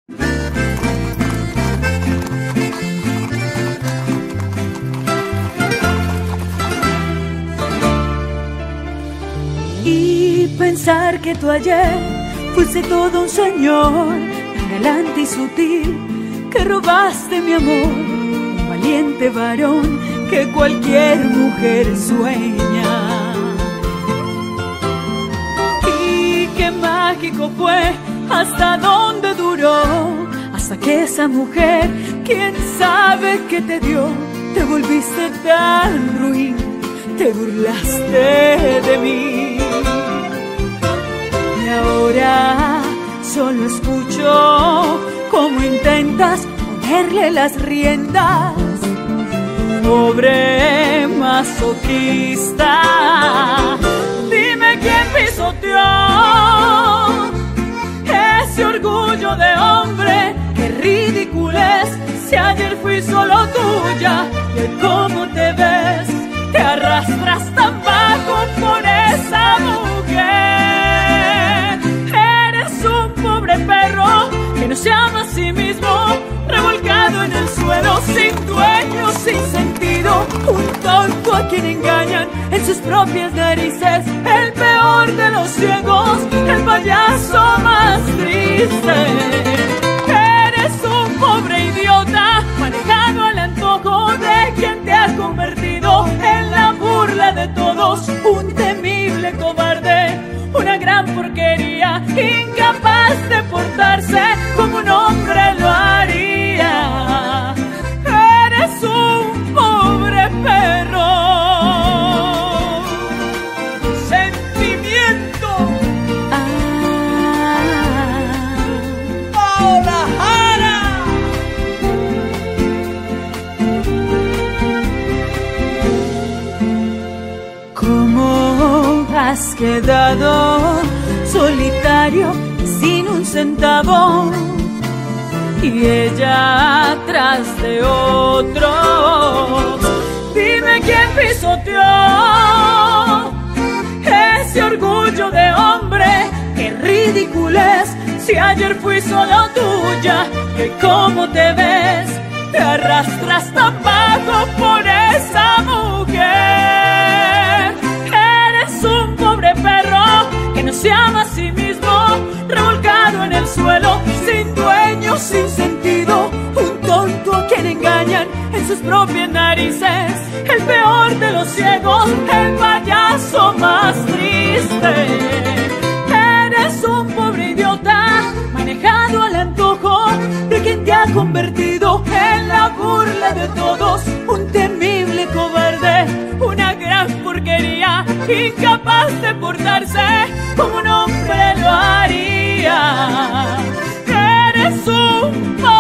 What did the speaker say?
Y pensar que tú ayer fuiste todo un señor, tan galante y sutil, que robaste mi amor, un valiente varón que cualquier mujer sueña. Y qué mágico fue, hasta dónde duró, hasta que esa mujer, quién sabe qué te dio, te volviste tan ruin, te burlaste de mí. Y ahora solo escucho cómo intentas ponerle las riendas. Pobre masoquista, dime quién pisoteó ese orgullo de hombre. Qué ridiculez, si ayer fui solo tuya. Y cómo te ves, te arrastras tan bajo por esa mujer. Eres un pobre perro que no se ama a sí mismo, revolcado en el suelo, sin dueño, sin sentido. Un tonto a quien engañan en sus propias narices. El peor de los ciegos, el payaso más triste. Eres un pobre idiota, manejado al antojo de quien te ha convertido en la burla de todos. Un temible cobarde, una gran porquería, incapaz de portarse como un hombre lo haría. Eres un pobre perro. Sentimiento. ¡Hola, Jara! ¿Cómo has quedado solitario, sin un centavo? Y ella atrás de otro. Dime quién pisoteó ese orgullo de hombre. Qué ridiculez, si ayer fui solo tuya. Que cómo te ves, te arrastras tan bajo por esa mujer. Eres un pobre perro que no se ama a sí mismo, revolcado en el suelo, sin dueño, sin sentido. Un tonto a quien engañan en sus propias narices. El peor de los ciegos, el payaso más triste. Eres un pobre idiota, manejado al antojo de quien te ha convertido en la burla de todos. Un temible cobarde, una gran porquería, incapaz de portarse como un hombre lo haría. Eres un